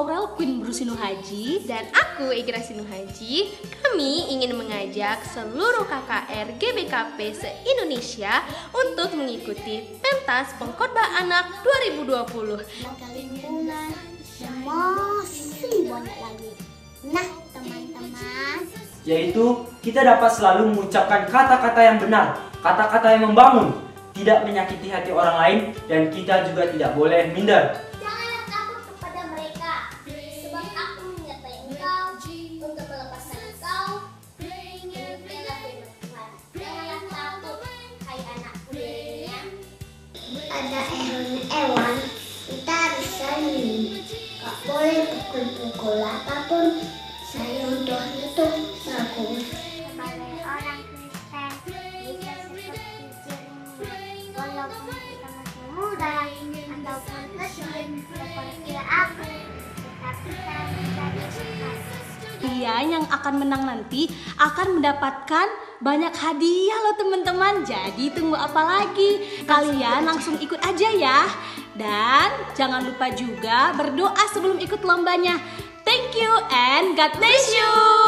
Aurel Queen Brusinu Haji. Dan aku Igra Sinu Haji. Kami ingin mengajak seluruh KKR GBKP se-Indonesia untuk mengikuti pentas pengkhotbah anak 2020. Lingkungan dan masih banyak lagi. Nah teman-teman, Yaitu kita dapat selalu mengucapkan kata-kata yang benar, kata-kata yang membangun, tidak menyakiti hati orang lain, dan kita juga tidak boleh minder. janganlah takut kepada mereka, sebab aku menyertai engkau untuk melepaskan engkau. Demikianlah firman Tuhan. Janganlah takut, hai anakku dirinya. Ada hewan-hewan, kita harus saling. Gak boleh pukul-pukul apapun. Saya untuk itu bagus. Sebagai orang Kristen, bisa seperti jernih, walaupun kita masih muda ataupun kecil seperti aku, tetapi kita bisa diberkati. Dia yang akan menang nanti akan mendapatkan banyak hadiah loh teman-teman. Jadi tunggu apa lagi? Kalian langsung ikut aja ya. Dan jangan lupa juga berdoa sebelum ikut lombanya. Thank you and God bless you.